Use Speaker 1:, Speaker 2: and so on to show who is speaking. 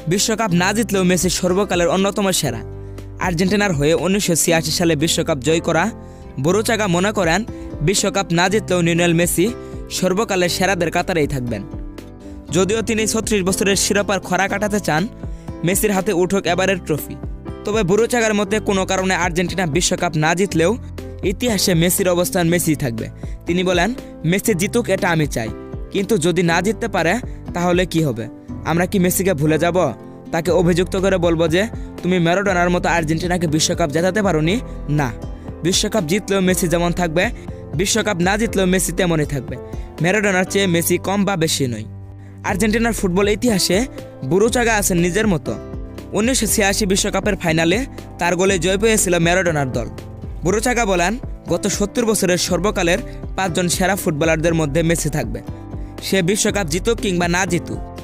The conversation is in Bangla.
Speaker 1: বিশ্বকাপ না জিতলেও মেসি সর্বকালের অন্যতম সেরা। আর্জেন্টিনার হয়ে 1986 সালে বিশ্বকাপ জয় করা বুরুচাগা মনে করেন বিশ্বকাপ না জিতলেও লিওনেল মেসি সর্বকালের সেরাদের কাতারেই থাকবেন। যদিও তিনি 36 বছরের শিরোপার খরা কাটাতে চান, মেসির হাতে উঠুক এবারের ট্রফি। তবে বুরুচাগার মতে কোনো কারণে আর্জেন্টিনা বিশ্বকাপ না জিতলেও ইতিহাসে মেসির অবস্থান মেসি থাকবে। তিনি বলেন, মেসি জিতুক এটা আমি চাই, কিন্তু যদি না জিততে পারে তাহলে কি হবে? আমরা কি মেসিকে ভুলে যাব? তাকে অভিযুক্ত করে বলবো যে তুমি ম্যারাডোনার মতো আর্জেন্টিনাকে বিশ্বকাপ জেতাতে পারোনি? না, বিশ্বকাপ জিতলেও মেসি যেমন থাকবে, বিশ্বকাপ না জিতলেও মেসি তেমনই থাকবে। ম্যারাডোনার চেয়ে মেসি কম বা বেশি নয়। আর্জেন্টিনার ফুটবল ইতিহাসে বুরুচাগা আছেন নিজের মতো। 1986 বিশ্বকাপের ফাইনালে তার গোলে জয় পেয়েছিল ম্যারাডোনার দল। বুরুচাগা বলেন, গত 70 বছরের সর্বকালের 5 জন সেরা ফুটবলারদের মধ্যে মেসি থাকবে, সে বিশ্বকাপ জিতুক কিংবা না জিতুক।